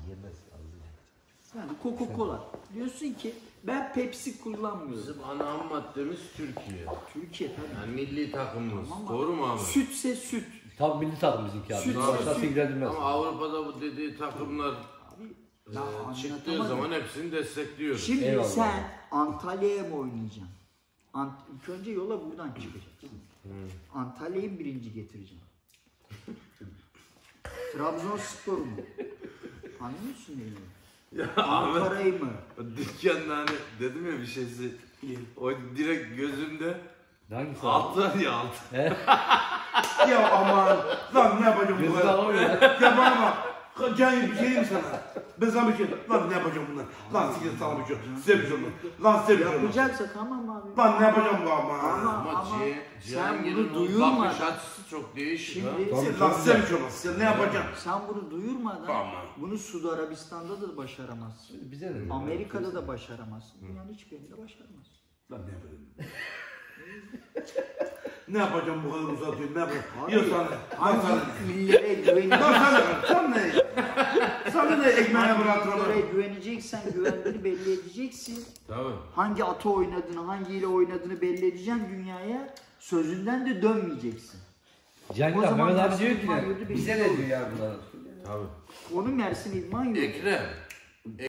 Yemez. Yani Coca-Cola. Diyorsun ki ben Pepsi kullanmıyorum. Bizim ana ham maddemiz Türkiye. Türkiye tabii. Yani milli takımımız. Tamam, doğru mu abi? Sütse süt. Tam milli takım bizimki abi. Süt, Başkası süt. ilgilendirmez. Ama Avrupa'da bu dediği takımlar çıktığı anlatamadım. zaman hepsini destekliyoruz. Şimdi Eyvallah. sen Antalya'ya mı oynayacaksın? İlk önce yola buradan çıkacaksın. Antalya'yı birinci getireceğim. Trabzonspor mu? Anlıyorsun beni? Ya Ankara'yı mı? dükkanda hani dedim ya bir şeysi. O direkt gözümde Hangisi abi? altı ya altı. Ya aman. Lan ne yapacağım bu Gözünü kadar? alamıyor. Ya bana bak. Can bir şey diyeyim sana. Ben sana bir şey. Lan ne yapacağım bunlar? Lan siktir sana bir şey. Size bir şey olmaz. Lan size bir şey olmaz. Yapacaksa tamam abi. Lan ne yapacağım bu ama? Ama sen Cihangir'in bunu o duyurma. bakış açısı çok değişik Şimdi ha. Lan size bir şey olmaz. Sen ne yapacaksın? sen bunu duyurmadan Tamam. bunu Suudi Arabistan'da da başaramazsın. Bize ne? Amerika'da da başaramazsın. Yani hiçbirinde başaramazsın. Lan ne yapacağım? Ne yapacağım bu kadar uzatıyorum? Ne yapacağım? Abi, Ya sana. Lan Hangi sana. illere Lan güveneceksen, sana. Sen ne? Sana ne ekmeğe bıraktın? illere güveneceksen güvenliğini belli edeceksin. Tabii. Hangi ata oynadığını, hangi ile oynadığını belli edeceksin dünyaya. Sözünden de dönmeyeceksin. Cihangir O abi zaman Mehmet abi Mersin diyor ki İdman ne? Yurdu Bize birinci ne diyor ya bunlar? Tabii. Onun Mersin İdman Yurdu. Ekrem.